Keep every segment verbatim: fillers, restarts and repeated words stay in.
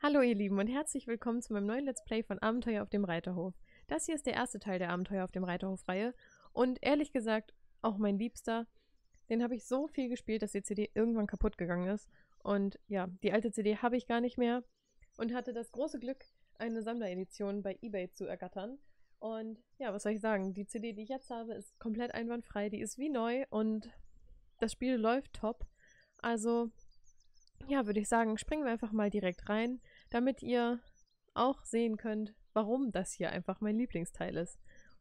Hallo ihr Lieben und herzlich willkommen zu meinem neuen Let's Play von Abenteuer auf dem Reiterhof. Das hier ist der erste Teil der Abenteuer auf dem Reiterhof-Reihe und ehrlich gesagt auch mein Liebster. Den habe ich so viel gespielt, dass die C D irgendwann kaputt gegangen ist. Und ja, die alte C D habe ich gar nicht mehr und hatte das große Glück, eine Sammleredition bei eBay zu ergattern. Und ja, was soll ich sagen, die C D, die ich jetzt habe, ist komplett einwandfrei, die ist wie neu und das Spiel läuft top. Also ja, würde ich sagen, springen wir einfach mal direkt rein, damit ihr auch sehen könnt, warum das hier einfach mein Lieblingsteil ist.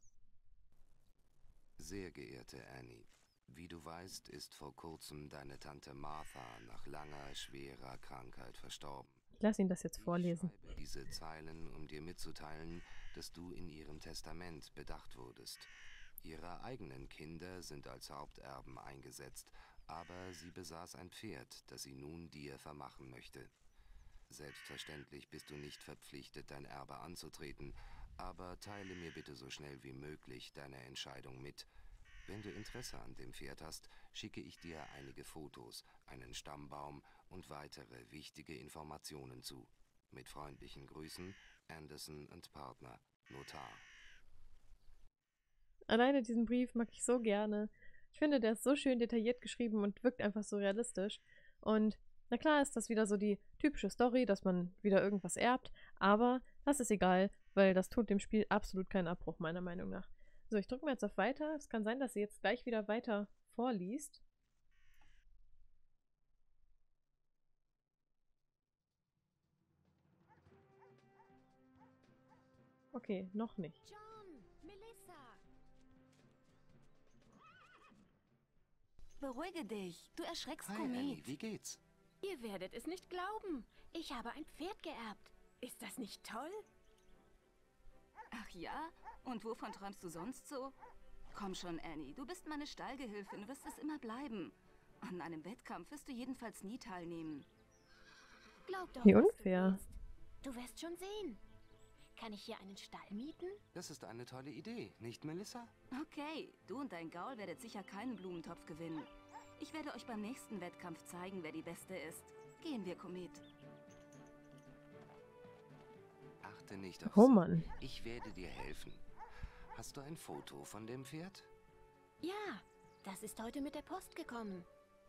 Sehr geehrte Annie, wie du weißt, ist vor kurzem deine Tante Martha nach langer, schwerer Krankheit verstorben. Ich lasse ihn das jetzt Ich vorlesen. schreibe diese Zeilen, um dir mitzuteilen, dass du in ihrem Testament bedacht wurdest. Ihre eigenen Kinder sind als Haupterben eingesetzt, aber sie besaß ein Pferd, das sie nun dir vermachen möchte. Selbstverständlich bist du nicht verpflichtet, dein Erbe anzutreten, aber teile mir bitte so schnell wie möglich deine Entscheidung mit. Wenn du Interesse an dem Pferd hast, schicke ich dir einige Fotos, einen Stammbaum und weitere wichtige Informationen zu. Mit freundlichen Grüßen, Anderson und Partner, Notar. Alleine diesen Brief mag ich so gerne. Ich finde, der ist so schön detailliert geschrieben und wirkt einfach so realistisch. Und na klar ist das wieder so die typische Story, dass man wieder irgendwas erbt, aber das ist egal, weil das tut dem Spiel absolut keinen Abbruch, meiner Meinung nach. So, ich drücke mal jetzt auf Weiter. Es kann sein, dass sie jetzt gleich wieder weiter vorliest. Okay, noch nicht. John, Melissa! Beruhige dich, du erschreckst Hi Komet. Annie, wie geht's? Ihr werdet es nicht glauben. Ich habe ein Pferd geerbt. Ist das nicht toll? Ach ja? Und wovon träumst du sonst so? Komm schon, Annie, du bist meine Stallgehilfin, wirst es immer bleiben. An einem Wettkampf wirst du jedenfalls nie teilnehmen. Glaub doch, Wie was du unfair. willst. Du wirst schon sehen. Kann ich hier einen Stall mieten? Das ist eine tolle Idee, nicht Melissa? Okay, du und dein Gaul werdet sicher keinen Blumentopf gewinnen. Ich werde euch beim nächsten Wettkampf zeigen, wer die Beste ist. Gehen wir, Komet. Achte nicht auf Oh sie. Mann. Ich werde dir helfen. Hast du ein Foto von dem Pferd? Ja, das ist heute mit der Post gekommen.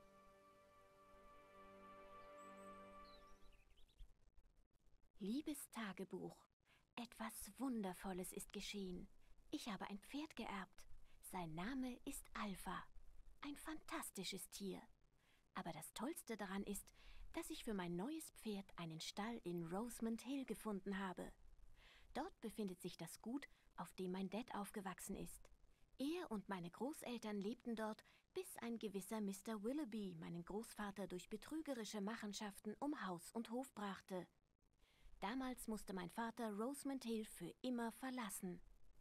Liebes Tagebuch, etwas Wundervolles ist geschehen. Ich habe ein Pferd geerbt. Sein Name ist Alpha. Ein fantastisches Tier. Aber das Tollste daran ist, dass ich für mein neues Pferd einen Stall in Rosemont Hill gefunden habe. Dort befindet sich das Gut, auf dem mein Dad aufgewachsen ist. Er und meine Großeltern lebten dort, bis ein gewisser Mister Willoughby meinen Großvater durch betrügerische Machenschaften um Haus und Hof brachte. Damals musste mein Vater Rosemont Hill für immer verlassen.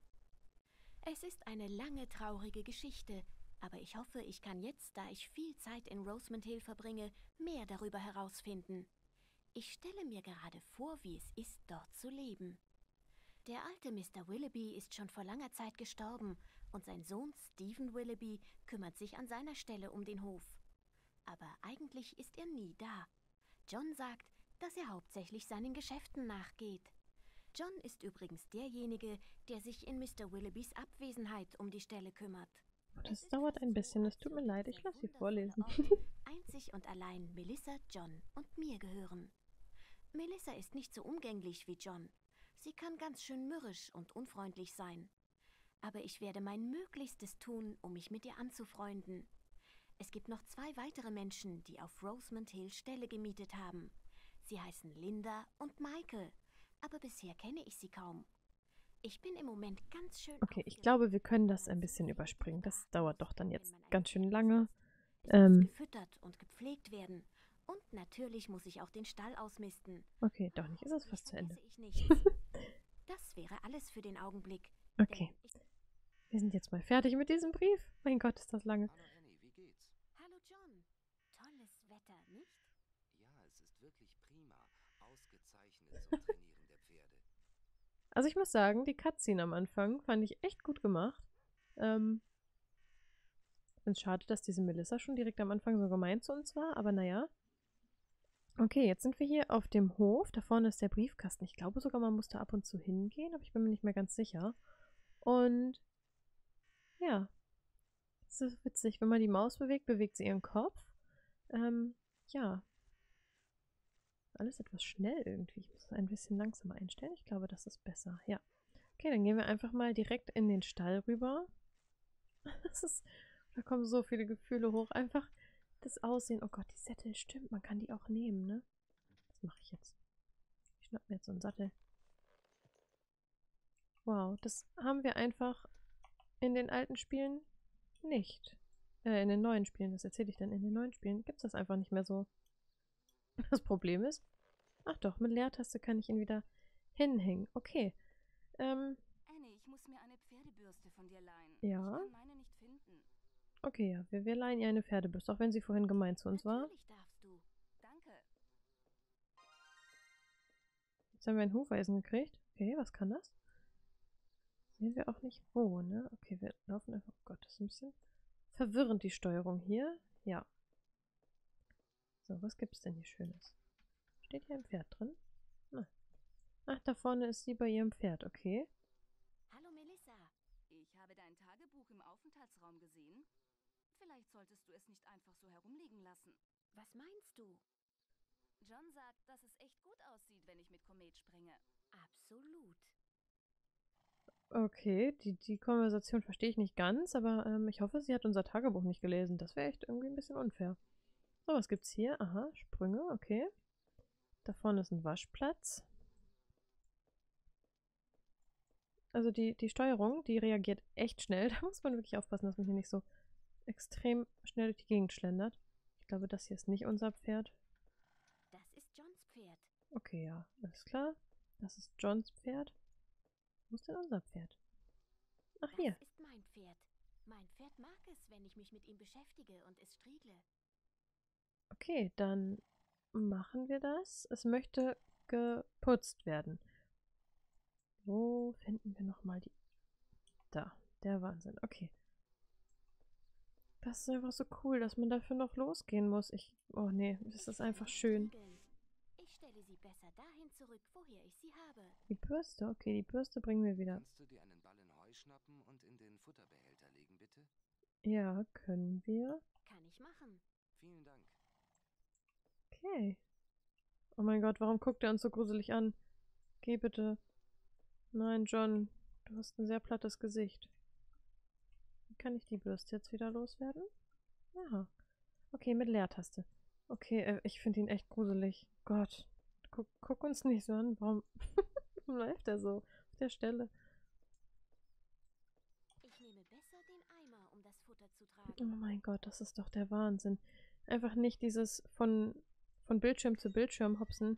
Es ist eine lange, traurige Geschichte, aber ich hoffe, ich kann jetzt, da ich viel Zeit in Rosemont Hill verbringe, mehr darüber herausfinden. Ich stelle mir gerade vor, wie es ist, dort zu leben. Der alte Mister Willoughby ist schon vor langer Zeit gestorben und sein Sohn Stephen Willoughby kümmert sich an seiner Stelle um den Hof. Aber eigentlich ist er nie da. John sagt, dass er hauptsächlich seinen Geschäften nachgeht. John ist übrigens derjenige, der sich in Mister Willoughbys Abwesenheit um die Stelle kümmert. Das dauert ein bisschen, es tut mir leid, ich lasse sie vorlesen. Einzig und allein Melissa, John und mir gehören. Melissa ist nicht so umgänglich wie John. Sie kann ganz schön mürrisch und unfreundlich sein. Aber ich werde mein Möglichstes tun, um mich mit ihr anzufreunden. Es gibt noch zwei weitere Menschen, die auf Rosemont Hill Ställe gemietet haben. Sie heißen Linda und Michael, aber bisher kenne ich sie kaum. Ich bin im Moment ganz schön Okay, ich aufgeregt, glaube, wir können da das man ein so bisschen viele überspringen. Dinge Das beachten dauert muss, doch dann wenn jetzt man ein ganz schön Pferd lange. hat. Es Ähm, muss gefüttert und gepflegt werden. Und natürlich muss ich auch den Stall ausmisten. okay, doch nicht, ist es Hoffentlich fast zu Ende. vergesse ich nichts. Das wäre alles für den Augenblick. Okay, Denn ich wir sind jetzt mal fertig mit diesem Brief. Mein Gott, ist das lange. Hallo Annie, wie geht's? Hallo John. Tolles Wetter, nicht? Ja, es ist wirklich prima. Ausgezeichnet zum Trainieren der Pferde. Also ich muss sagen, die Cutscene am Anfang fand ich echt gut gemacht. Ähm, es ist schade, dass diese Melissa schon direkt am Anfang so gemein zu uns war, aber naja. Okay, jetzt sind wir hier auf dem Hof. Da vorne ist der Briefkasten. Ich glaube sogar, man muss da ab und zu hingehen, aber ich bin mir nicht mehr ganz sicher. Und ja, es ist witzig. Wenn man die Maus bewegt, bewegt sie ihren Kopf. Ähm, ja. Alles etwas schnell irgendwie. Ich muss es ein bisschen langsamer einstellen. Ich glaube, das ist besser. Ja. Okay, dann gehen wir einfach mal direkt in den Stall rüber. Das ist, da kommen so viele Gefühle hoch. Einfach das Aussehen. Oh Gott, die Sättel, stimmt. Man kann die auch nehmen, ne? Was mache ich jetzt? Ich schnapp mir jetzt so einen Sattel. Wow, das haben wir einfach in den alten Spielen nicht. Äh, in den neuen Spielen, was erzähle ich denn? In den neuen Spielen gibt es das einfach nicht mehr so. Das Problem ist, ach doch, mit Leertaste kann ich ihn wieder hinhängen. Okay. Ähm, Annie, ich muss mir eine Pferdebürste von dir leihen. Ja. Ich kann meine nicht finden. Okay, ja, wir, wir leihen ihr eine Pferdebürste, auch wenn sie vorhin gemein zu uns war. Natürlich darfst du. Danke. Jetzt haben wir ein Hufeisen gekriegt. Okay, was kann das? Sehen wir auch nicht wo, ne? Okay, wir laufen einfach. Oh Gott, das ist ein bisschen verwirrend, die Steuerung hier. Ja. So, was gibt es denn hier Schönes? Steht hier ein Pferd drin? Nein. Ach, da vorne ist sie bei ihrem Pferd, okay. Hallo Melissa. Ich habe dein Tagebuch im Aufenthaltsraum gesehen. Vielleicht solltest du es nicht einfach so herumliegen lassen. Was meinst du? John sagt, dass es echt gut aussieht, wenn ich mit Komet springe. Absolut. Okay, die, die Konversation verstehe ich nicht ganz, aber ähm, ich hoffe, sie hat unser Tagebuch nicht gelesen. Das wäre echt irgendwie ein bisschen unfair. So, was gibt's hier? Aha, Sprünge, okay. Da vorne ist ein Waschplatz. Also die, die Steuerung, die reagiert echt schnell. Da muss man wirklich aufpassen, dass man hier nicht so extrem schnell durch die Gegend schlendert. Ich glaube, das hier ist nicht unser Pferd. Das ist Johns Pferd. Okay, ja, alles klar. Das ist Johns Pferd. Wo ist denn unser Pferd? Ach, hier. Das ist mein Pferd. Mein Pferd mag es, wenn ich mich mit ihm beschäftige und es striegle. Okay, dann machen wir das. Es möchte geputzt werden. Wo finden wir nochmal die... Da, der Wahnsinn. Okay. Das ist einfach so cool, dass man dafür noch losgehen muss. Ich... Oh nee, das ist einfach schön. Ich stelle sie besser dahin zurück, woher ich sie habe. Die Bürste? Okay, die Bürste bringen wir wieder. Kannst du dir einen Ballen Heu schnappen und in den Futterbehälter legen, bitte? Ja, können wir. Kann ich machen. Vielen Dank. Okay. Oh mein Gott, warum guckt er uns so gruselig an? Geh bitte. Nein, John, du hast ein sehr plattes Gesicht. Kann ich die Bürste jetzt wieder loswerden? Ja. Okay, mit Leertaste. Okay, äh, ich finde ihn echt gruselig. Gott, guck, guck uns nicht so an. Warum, warum läuft er so auf der Stelle? Ich nehme besser den Eimer, um das Futter zu Oh tragen. mein Gott, das ist doch der Wahnsinn. Einfach nicht dieses von, von Bildschirm zu Bildschirm hopsen.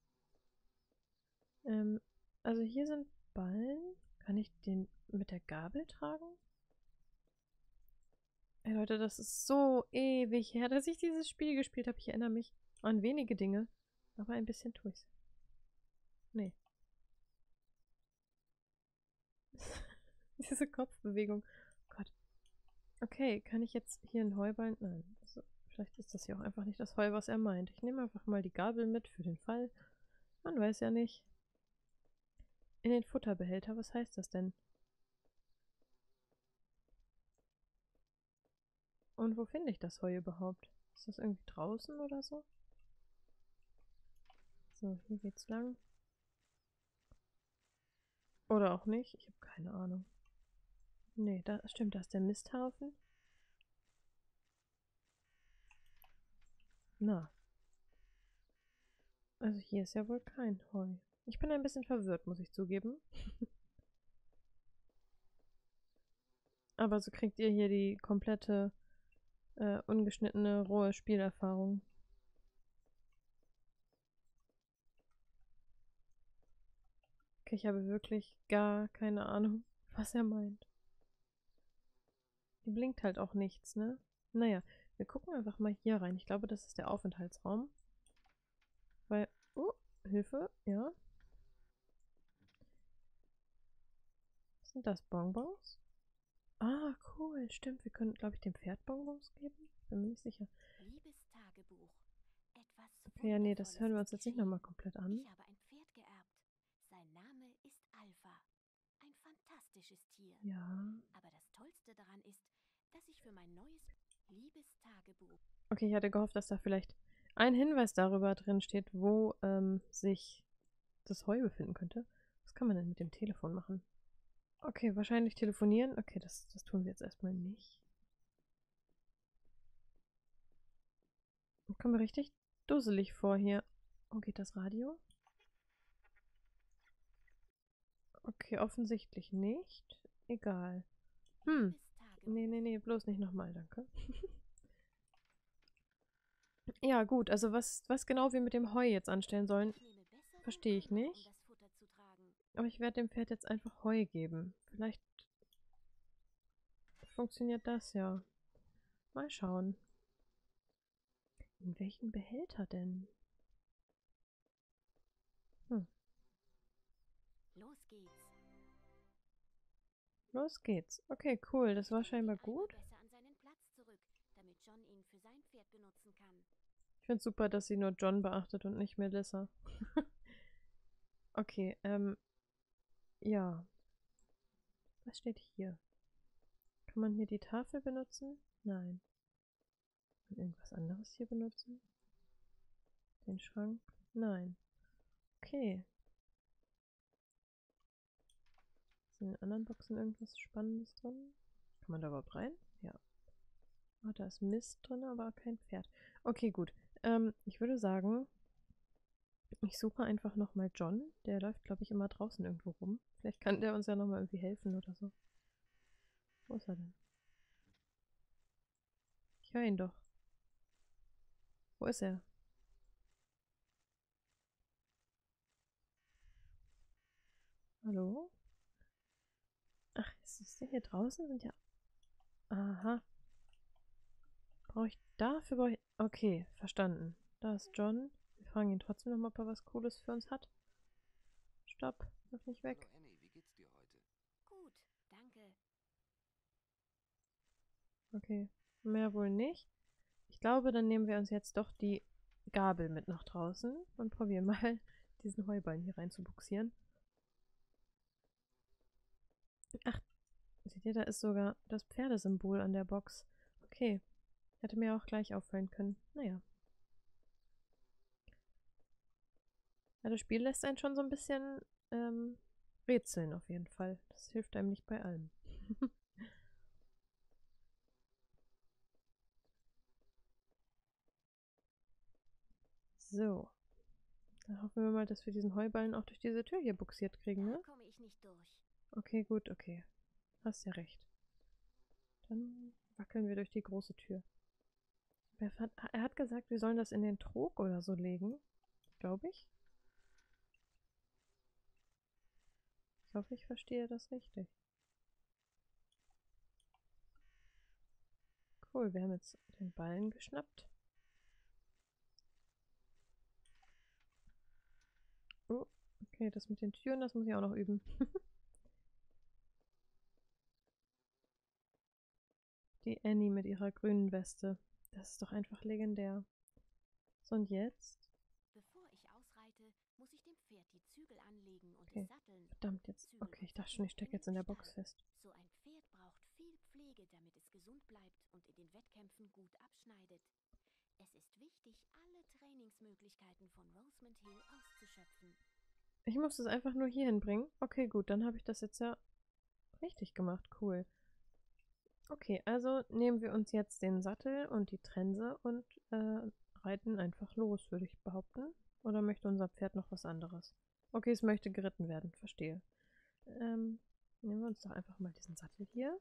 Ähm, also hier sind Ballen. Kann ich den mit der Gabel tragen? Ey Leute, das ist so ewig her, dass ich dieses Spiel gespielt habe. Ich erinnere mich an wenige Dinge, aber ein bisschen tue ich's. Nee. Diese Kopfbewegung. Oh Gott. Okay, kann ich jetzt hier einen Heuballen? Nein. Also, vielleicht ist das hier auch einfach nicht das Heu, was er meint. Ich nehme einfach mal die Gabel mit für den Fall. Man weiß ja nicht. In den Futterbehälter, was heißt das denn? Und wo finde ich das Heu überhaupt? Ist das irgendwie draußen oder so? So, hier geht's lang. Oder auch nicht. Ich habe keine Ahnung. Nee, da stimmt, da ist der Misthaufen. Na. Also hier ist ja wohl kein Heu. Ich bin ein bisschen verwirrt, muss ich zugeben. Aber so kriegt ihr hier die komplette äh, ungeschnittene, rohe Spielerfahrung. Okay, ich habe wirklich gar keine Ahnung, was er meint. Die blinkt halt auch nichts, ne? Naja, wir gucken einfach mal hier rein. Ich glaube, das ist der Aufenthaltsraum. Weil, oh, Hilfe, ja. Was sind das, Bonbons? Ah, cool, stimmt. Wir können, glaube ich, dem Pferd Bonbons geben. Bin mir nicht sicher. Liebes Tagebuch. Etwas Okay, ja, nee, das hören wir uns jetzt nicht nochmal komplett an. Ich habe ein Pferd geerbt. Sein Name ist Alpha. Ein fantastisches Tier. Ja. Aber das Tollste daran ist, dass ich für mein neues Liebestagebuch... Okay, ich hatte gehofft, dass da vielleicht ein Hinweis darüber drin steht, wo ähm, sich das Heu befinden könnte. Was kann man denn mit dem Telefon machen? Okay, wahrscheinlich telefonieren. Okay, das, das tun wir jetzt erstmal nicht. Ich komme mir richtig dusselig vor hier. Oh, geht das Radio? Okay, offensichtlich nicht. Egal. Hm. Nee, nee, nee, bloß nicht nochmal, danke. Ja, gut, also was, was genau wir mit dem Heu jetzt anstellen sollen, verstehe ich nicht. Aber ich werde dem Pferd jetzt einfach Heu geben. Vielleicht funktioniert das ja. Mal schauen. In welchen Behälter denn? Hm. Los geht's. Los geht's. Okay, cool. Das war scheinbar gut. Besser an seinen Platz zurück, damit John ihn für sein Pferd benutzen kann. Ich finde es super, dass sie nur John beachtet und nicht Melissa. Okay, ähm. Ja. Was steht hier? Kann man hier die Tafel benutzen? Nein. Kann man irgendwas anderes hier benutzen? Den Schrank? Nein. Okay. Ist in den anderen Boxen irgendwas Spannendes drin? Kann man da überhaupt rein? Ja. Oh, da ist Mist drin, aber kein Pferd. Okay, gut. Ähm, ich würde sagen, ich suche einfach nochmal John. Der läuft, glaube ich, immer draußen irgendwo rum. Vielleicht kann der uns ja nochmal irgendwie helfen oder so. Wo ist er denn? Ich höre ihn doch. Wo ist er? Hallo? Ach, ist der hier draußen? Sind ja... Aha. Brauche ich dafür... Brauche ich... Okay, verstanden. Da ist John. Wir fragen ihn trotzdem nochmal, ob er was Cooles für uns hat. Stopp, lauf nicht weg. Hallo Annie, wie geht's dir heute? Gut, danke. Okay, mehr wohl nicht. Ich glaube, dann nehmen wir uns jetzt doch die Gabel mit nach draußen und probieren mal, diesen Heuballen hier rein zu buxieren. Ach, seht ihr, da ist sogar das Pferdesymbol an der Box. Okay, hätte mir auch gleich auffallen können. Naja. Ja, das Spiel lässt einen schon so ein bisschen ähm, rätseln auf jeden Fall. Das hilft einem nicht bei allem. So. Dann hoffen wir mal, dass wir diesen Heuballen auch durch diese Tür hier buxiert kriegen, ne? Da komme ich nicht durch. Okay, gut, okay. Hast ja recht. Dann wackeln wir durch die große Tür. Er hat, er hat gesagt, wir sollen das in den Trog oder so legen. Glaube ich. Ich hoffe, ich verstehe das richtig. Cool, wir haben jetzt den Ballen geschnappt. Oh, okay, das mit den Türen, das muss ich auch noch üben. Die Annie mit ihrer grünen Weste. Das ist doch einfach legendär. So, und jetzt? Bevor ich ausreite, muss ich dem Pferd die Zügel anlegen und Okay. es satteln. Verdammt, jetzt. Zügel Okay, ich und dachte schon, ich Sattel stecke jetzt in der stehen im Box Stall. fest. So ein Pferd braucht viel Pflege, damit es gesund bleibt und in den Wettkämpfen gut abschneidet. Es ist wichtig, alle Trainingsmöglichkeiten von Rosemont Hill auszuschöpfen. Ich muss das einfach nur hier hinbringen. Okay, gut, dann habe ich das jetzt ja richtig gemacht. Cool. Okay, also nehmen wir uns jetzt den Sattel und die Trense und äh, reiten einfach los, würde ich behaupten. Oder möchte unser Pferd noch was anderes? Okay, es möchte geritten werden, verstehe. Ähm, nehmen wir uns doch einfach mal diesen Sattel hier.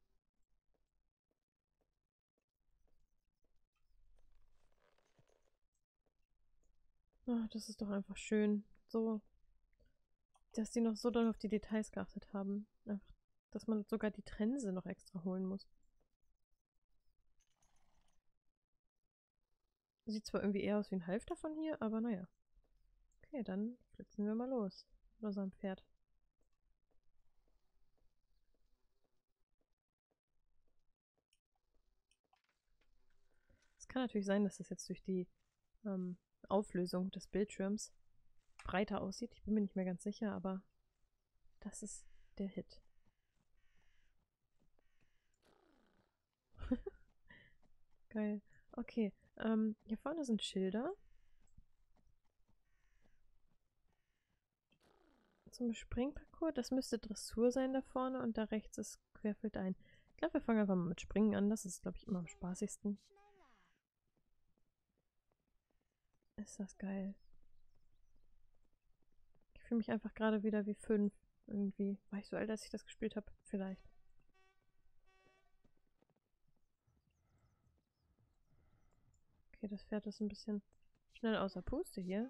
Oh, das ist doch einfach schön. So, dass die noch so doll auf die Details geachtet haben. Einfach, dass man sogar die Trense noch extra holen muss. Sieht zwar irgendwie eher aus wie ein Halfter von hier, aber naja. Okay, dann flitzen wir mal los mit unserem Pferd. Es kann natürlich sein, dass das jetzt durch die ähm, Auflösung des Bildschirms breiter aussieht. Ich bin mir nicht mehr ganz sicher, aber das ist der Hit. Geil. Okay, ähm, hier vorne sind Schilder. Zum Springparcours. Das müsste Dressur sein da vorne und da rechts ist querfeldein. Ich glaube, wir fangen einfach mal mit Springen an. Das ist, glaube ich, immer am spaßigsten. Ist das geil. Ich fühle mich einfach gerade wieder wie fünf. Irgendwie. War ich so alt, als ich das gespielt habe? Vielleicht. Okay, das Pferd ist ein bisschen schnell außer Puste hier.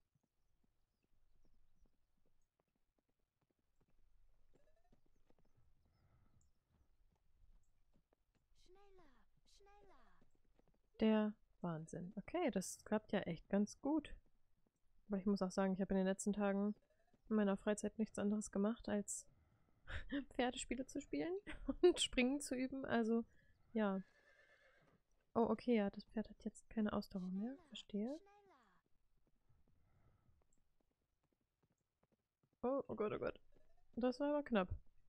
Der Wahnsinn. Okay, das klappt ja echt ganz gut. Aber ich muss auch sagen, ich habe in den letzten Tagen in meiner Freizeit nichts anderes gemacht, als Pferdespiele zu spielen und Springen zu üben. Also, ja. Oh, okay, ja, das Pferd hat jetzt keine Ausdauer mehr. Verstehe. Oh, oh Gott, oh Gott. Das war aber knapp.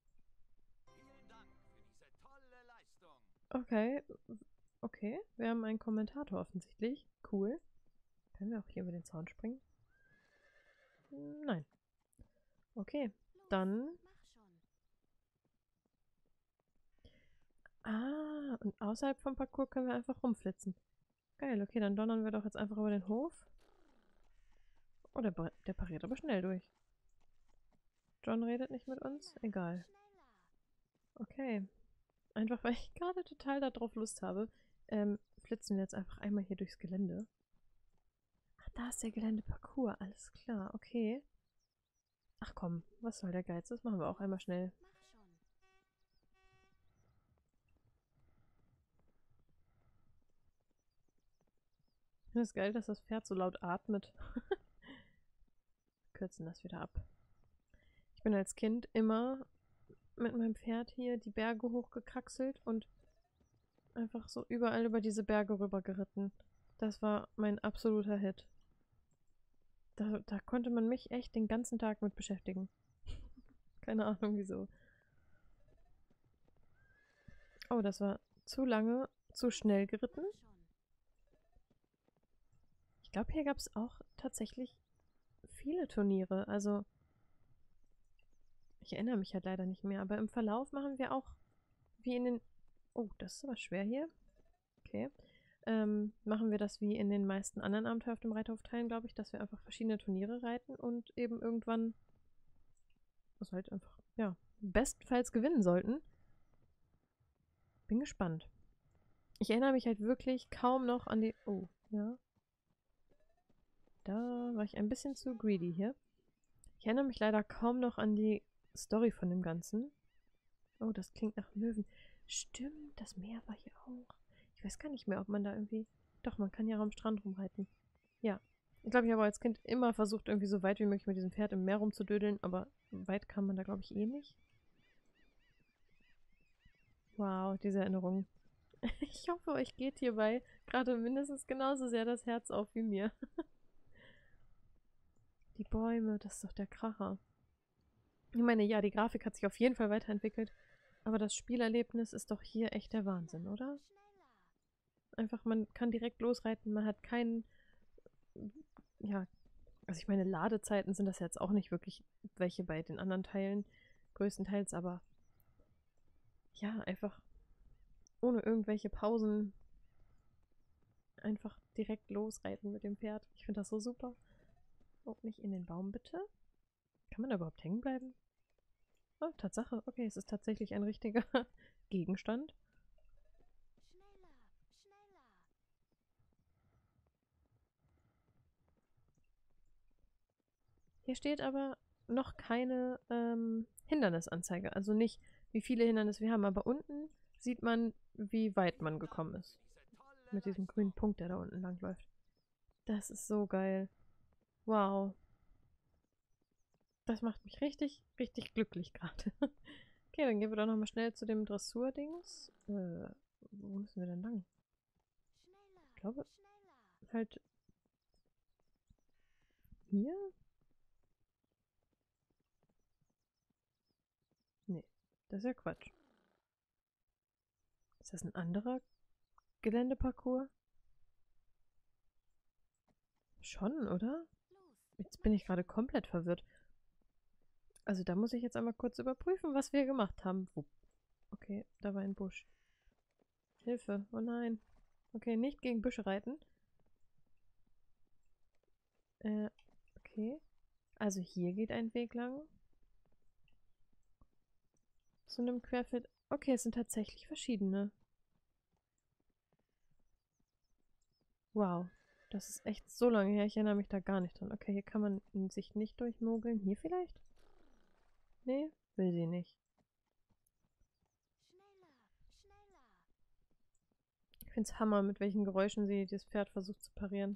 Okay. Okay, wir haben einen Kommentator offensichtlich. Cool. Können wir auch hier über den Zaun springen? Nein. Okay, dann... Ah, und außerhalb vom Parcours können wir einfach rumflitzen. Geil, okay, dann donnern wir doch jetzt einfach über den Hof. Oh, der, der pariert aber schnell durch. John redet nicht mit uns? Egal. Okay. Einfach, weil ich gerade total darauf Lust habe, ähm, flitzen wir jetzt einfach einmal hier durchs Gelände. Ach, da ist der Geländeparcours. Alles klar, okay. Ach komm, was soll der Geiz? Das machen wir auch einmal schnell. Ich finde es geil, dass das Pferd so laut atmet. Kürzen das wieder ab. Ich bin als Kind immer mit meinem Pferd hier die Berge hochgekraxelt und einfach so überall über diese Berge rüber geritten. Das war mein absoluter Hit. Da, da konnte man mich echt den ganzen Tag mit beschäftigen. Keine Ahnung wieso. Oh, das war zu lange, zu schnell geritten. Ich glaube, hier gab es auch tatsächlich viele Turniere. Also, ich erinnere mich halt leider nicht mehr. Aber im Verlauf machen wir auch wie in den... Oh, das ist aber schwer hier. Okay. Ähm, machen wir das wie in den meisten anderen Abenteuer auf dem Reiterhof-Teilen, glaube ich, dass wir einfach verschiedene Turniere reiten und eben irgendwann also halt einfach, ja, bestenfalls gewinnen sollten. Bin gespannt. Ich erinnere mich halt wirklich kaum noch an die... Oh, ja. Da war ich ein bisschen zu greedy hier. Ich erinnere mich leider kaum noch an die Story von dem Ganzen. Oh, das klingt nach Möwen. Stimmt, das Meer war hier auch. Ich weiß gar nicht mehr, ob man da irgendwie... Doch, man kann ja am Strand rumreiten. Ja. Ich glaube, ich habe als Kind immer versucht, irgendwie so weit wie möglich mit diesem Pferd im Meer rumzudödeln, aber weit kam man da, glaube ich, eh nicht. Wow, diese Erinnerung. Ich hoffe, euch geht hierbei gerade mindestens genauso sehr das Herz auf wie mir. Die Bäume, das ist doch der Kracher. Ich meine, ja, die Grafik hat sich auf jeden Fall weiterentwickelt, aber das Spielerlebnis ist doch hier echt der Wahnsinn, oder? Einfach, man kann direkt losreiten, man hat keinen, ja, also ich meine, Ladezeiten sind das jetzt auch nicht wirklich welche bei den anderen Teilen, größtenteils, aber ja, einfach ohne irgendwelche Pausen einfach direkt losreiten mit dem Pferd. Ich finde das so super. Oh, nicht in den Baum, bitte. Kann man da überhaupt hängen bleiben? Oh, Tatsache. Okay, es ist tatsächlich ein richtiger Gegenstand. Hier steht aber noch keine ähm, Hindernisanzeige. Also nicht, wie viele Hindernisse wir haben, aber unten sieht man, wie weit man gekommen ist. Mit diesem grünen Punkt, der da unten lang läuft. Das ist so geil. Wow. Das macht mich richtig, richtig glücklich gerade. Okay, dann gehen wir doch nochmal schnell zu dem Dressur-Dings. Äh, wo müssen wir denn lang? Ich glaube, halt hier? Nee, das ist ja Quatsch. Ist das ein anderer Geländeparcours? Schon, oder? Jetzt bin ich gerade komplett verwirrt. Also da muss ich jetzt einmal kurz überprüfen, was wir gemacht haben. Wo? Okay, da war ein Busch. Hilfe, oh nein. Okay, nicht gegen Büsche reiten. Äh, okay. Also hier geht ein Weg lang. Zu einem Querfeld. Okay, es sind tatsächlich verschiedene. Wow. Das ist echt so lange her. Ich erinnere mich da gar nicht dran. Okay, hier kann man sich nicht durchmogeln. Hier vielleicht? Nee, will sie nicht. Ich finde es Hammer, mit welchen Geräuschen sie das Pferd versucht zu parieren.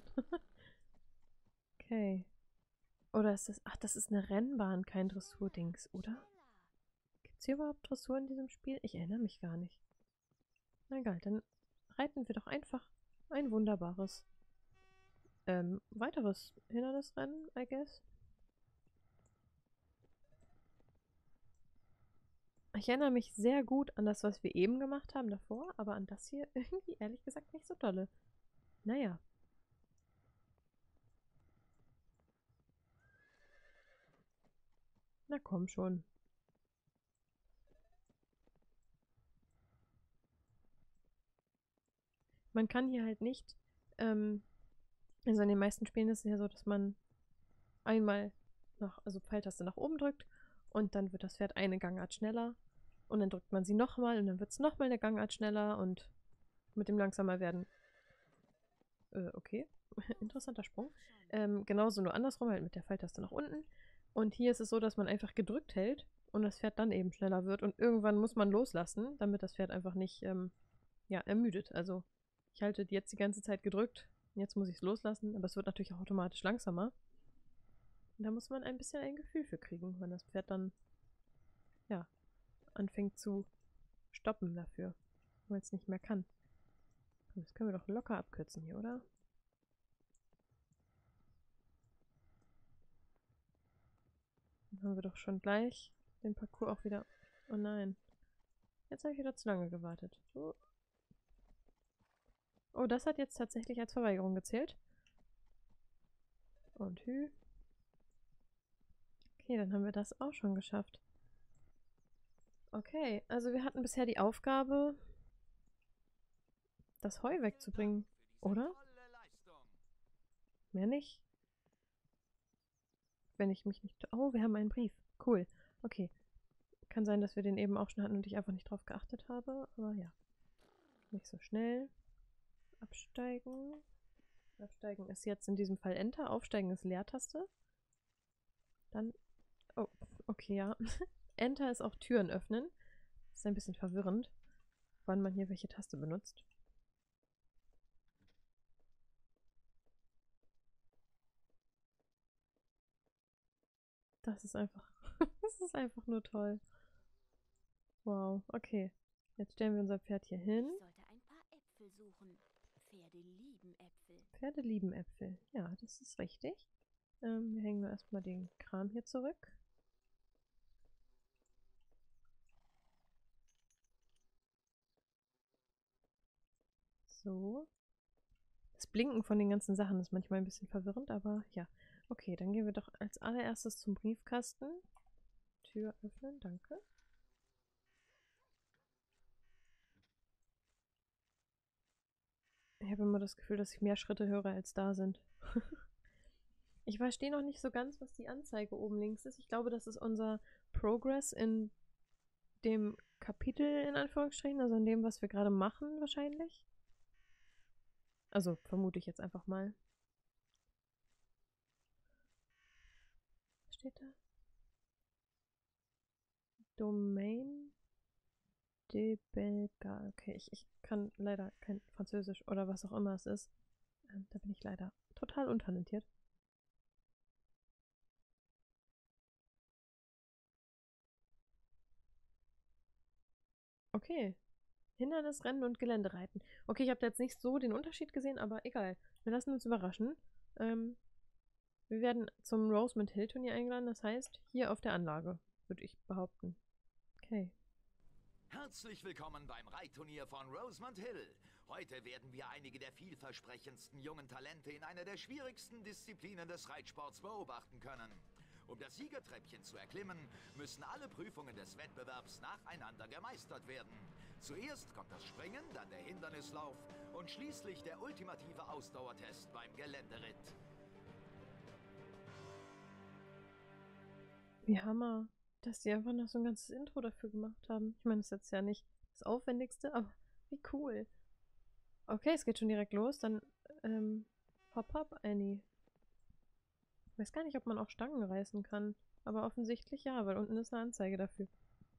Okay. Oder ist das... Ach, das ist eine Rennbahn, kein Dressurdings, oder? Gibt es hier überhaupt Dressur in diesem Spiel? Ich erinnere mich gar nicht. Na egal, dann reiten wir doch einfach ein wunderbares, ähm, weiteres Hindernisrennen, I guess. Ich erinnere mich sehr gut an das, was wir eben gemacht haben davor, aber an das hier irgendwie, ehrlich gesagt, nicht so dolle. Naja. Na komm schon. Man kann hier halt nicht, ähm, also in den meisten Spielen ist es ja so, dass man einmal nach, also Pfeiltaste nach oben drückt und dann wird das Pferd eine Gangart schneller und dann drückt man sie nochmal und dann wird es nochmal eine Gangart schneller und mit dem langsamer werden. Äh, okay. Interessanter Sprung. Ähm, genauso nur andersrum, halt mit der Pfeiltaste nach unten. Und hier ist es so, dass man einfach gedrückt hält und das Pferd dann eben schneller wird und irgendwann muss man loslassen, damit das Pferd einfach nicht, ähm, ja, ermüdet. Also ich halte jetzt die ganze Zeit gedrückt, jetzt muss ich es loslassen, aber es wird natürlich auch automatisch langsamer. Und da muss man ein bisschen ein Gefühl für kriegen, wenn das Pferd dann, ja, anfängt zu stoppen dafür, weil es nicht mehr kann. Das können wir doch locker abkürzen hier, oder? Dann haben wir doch schon gleich den Parcours auch wieder... Oh nein. Jetzt habe ich wieder zu lange gewartet. Oh. Oh, das hat jetzt tatsächlich als Verweigerung gezählt. Und hü. Okay, dann haben wir das auch schon geschafft. Okay, also wir hatten bisher die Aufgabe, das Heu wegzubringen, oder? Mehr nicht? Wenn ich mich nicht... Oh, wir haben einen Brief. Cool. Okay. Kann sein, dass wir den eben auch schon hatten und ich einfach nicht drauf geachtet habe, aber ja. Nicht so schnell. Absteigen. Absteigen ist jetzt in diesem Fall Enter. Aufsteigen ist Leertaste. Dann... Oh, okay, ja. Enter ist auch Türen öffnen. Das ist ein bisschen verwirrend, wann man hier welche Taste benutzt. Das ist einfach... das ist einfach nur toll. Wow, okay. Jetzt stellen wir unser Pferd hier hin. Ich sollte ein paar Äpfel suchen. Pferde lieben Äpfel. Pferde lieben Äpfel. Ja, das ist richtig. Ähm, wir hängen nur erstmal den Kram hier zurück. So. Das Blinken von den ganzen Sachen ist manchmal ein bisschen verwirrend, aber ja. Okay, dann gehen wir doch als allererstes zum Briefkasten. Tür öffnen, danke. Ich habe immer das Gefühl, dass ich mehr Schritte höre, als da sind. Ich verstehe noch nicht so ganz, was die Anzeige oben links ist. Ich glaube, das ist unser Progress in dem Kapitel, in Anführungsstrichen, also in dem, was wir gerade machen, wahrscheinlich. Also, vermute ich jetzt einfach mal. Was steht da? Domaine de Belga. Okay, ich, ich kann leider kein Französisch oder was auch immer es ist. Ähm, da bin ich leider total untalentiert. Okay. Hindernisrennen und Geländereiten. Okay, ich habe da jetzt nicht so den Unterschied gesehen, aber egal. Wir lassen uns überraschen. Ähm, Wir werden zum Rosemont Hill Turnier eingeladen, das heißt, hier auf der Anlage, würde ich behaupten. Okay. Herzlich willkommen beim Reitturnier von Rosemont Hill. Heute werden wir einige der vielversprechendsten jungen Talente in einer der schwierigsten Disziplinen des Reitsports beobachten können. Um das Siegertreppchen zu erklimmen, müssen alle Prüfungen des Wettbewerbs nacheinander gemeistert werden. Zuerst kommt das Springen, dann der Hindernislauf und schließlich der ultimative Ausdauertest beim Geländeritt. Wie Hammer, dass die einfach noch so ein ganzes Intro dafür gemacht haben. Ich meine, das ist jetzt ja nicht das Aufwendigste, aber wie cool. Okay, es geht schon direkt los. Dann ähm, Pop-up Annie. Ich weiß gar nicht, ob man auch Stangen reißen kann. Aber offensichtlich ja, weil unten ist eine Anzeige dafür.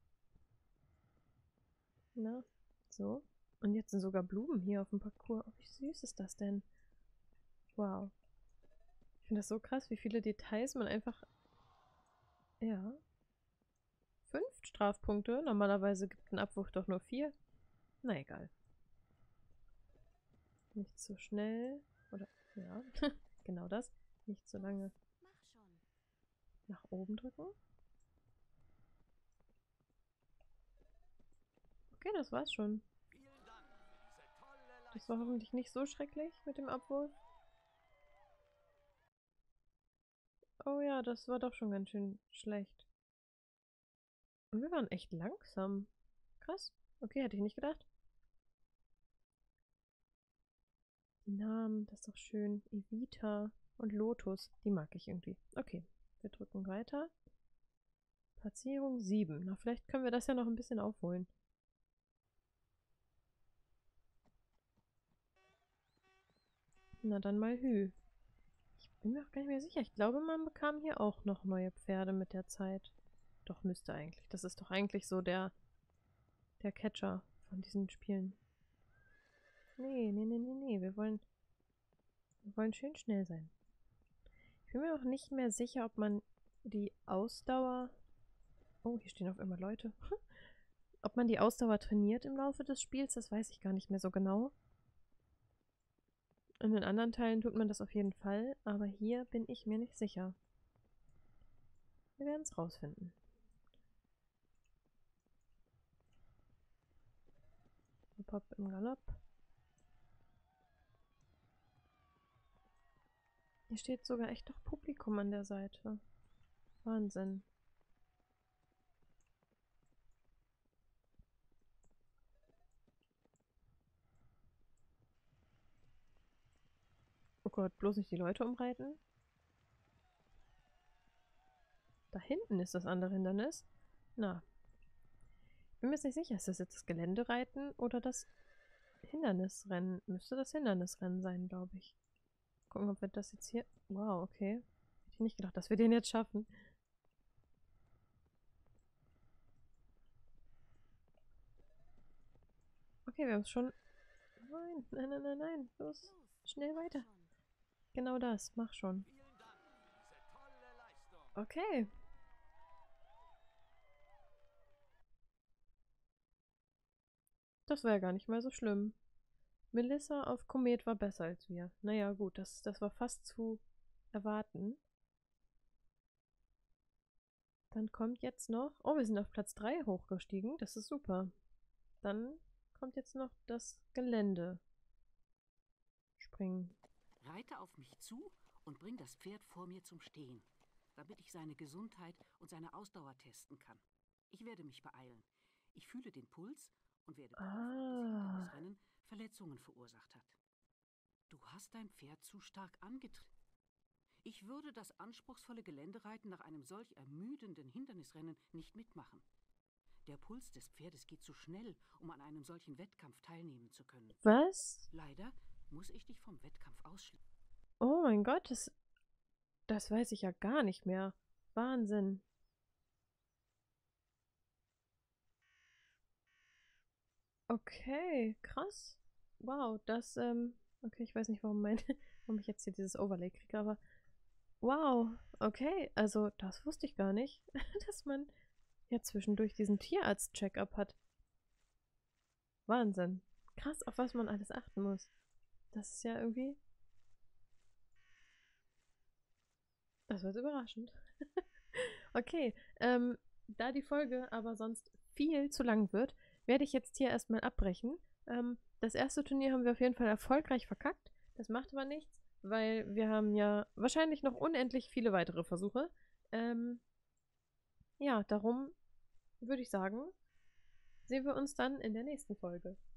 Na, so. Und jetzt sind sogar Blumen hier auf dem Parcours. Oh, wie süß ist das denn? Wow. Ich finde das so krass, wie viele Details man einfach... Ja. Fünf Strafpunkte. Normalerweise gibt ein Abwurf doch nur vier. Na egal. Nicht so schnell. Oder, ja, genau das. Nicht so lange. Mach schon. Nach oben drücken. Okay, das war's schon. Vielen Dank für diese tolle Das Leistung. war hoffentlich nicht so schrecklich mit dem Abwurf. Oh ja, das war doch schon ganz schön schlecht. Und wir waren echt langsam. Krass. Okay, hätte ich nicht gedacht. Die Namen, das ist doch schön. Evita und Lotus, die mag ich irgendwie. Okay, wir drücken weiter. Platzierung sieben. Na, vielleicht können wir das ja noch ein bisschen aufholen. Na dann mal Hü. Ich bin mir auch gar nicht mehr sicher. Ich glaube, man bekam hier auch noch neue Pferde mit der Zeit. Doch, müsste eigentlich. Das ist doch eigentlich so der, der Catcher von diesen Spielen. Nee, nee, nee, nee, nee. Wir wollen, wir wollen schön schnell sein. Ich bin mir auch nicht mehr sicher, ob man die Ausdauer... Oh, hier stehen auf einmal Leute. Ob man die Ausdauer trainiert im Laufe des Spiels, das weiß ich gar nicht mehr so genau. In den anderen Teilen tut man das auf jeden Fall, aber hier bin ich mir nicht sicher. Wir werden es rausfinden. Pop im Galopp. Hier steht sogar echt noch Publikum an der Seite. Wahnsinn. Oh Gott, bloß nicht die Leute umreiten. Da hinten ist das andere Hindernis. Na. Ich bin mir jetzt nicht sicher, ist das jetzt das Geländereiten oder das Hindernisrennen? Müsste das Hindernisrennen sein, glaube ich. Gucken, ob wir das jetzt hier... Wow, okay. Hätte ich nicht gedacht, dass wir den jetzt schaffen. Okay, wir haben es schon... Nein, nein, nein, nein, nein. Los, schnell weiter. Genau das, mach schon. Vielen Dank für diese tolle Leistung. Okay. Das war ja gar nicht mal so schlimm. Melissa auf Komet war besser als wir. Naja, gut, das, das war fast zu erwarten. Dann kommt jetzt noch... Oh, wir sind auf Platz drei hochgestiegen. Das ist super. Dann kommt jetzt noch das Gelände. Springen. Reite auf mich zu und bring das Pferd vor mir zum Stehen, damit ich seine Gesundheit und seine Ausdauer testen kann. Ich werde mich beeilen. Ich fühle den Puls und werde prüfen, ob das Ah. Hindernisrennen Verletzungen verursacht hat. Du hast dein Pferd zu stark angetrieben. Ich würde das anspruchsvolle Geländereiten nach einem solch ermüdenden Hindernisrennen nicht mitmachen. Der Puls des Pferdes geht zu schnell, um an einem solchen Wettkampf teilnehmen zu können. Was? Leider muss ich dich vom Wettkampf ausschließen. Oh mein Gott, das, das weiß ich ja gar nicht mehr. Wahnsinn. Okay, krass. Wow, das, ähm, okay, ich weiß nicht, warum mein, warum ich jetzt hier dieses Overlay kriege, aber wow, okay, also das wusste ich gar nicht, dass man ja zwischendurch diesen Tierarzt-Check-up hat. Wahnsinn. Krass, auf was man alles achten muss. Das ist ja irgendwie... Das war jetzt überraschend. Okay, ähm, da die Folge aber sonst viel zu lang wird, werde ich jetzt hier erstmal abbrechen. Ähm, das erste Turnier haben wir auf jeden Fall erfolgreich verkackt. Das macht aber nichts, weil wir haben ja wahrscheinlich noch unendlich viele weitere Versuche. Ähm, ja, darum würde ich sagen, sehen wir uns dann in der nächsten Folge.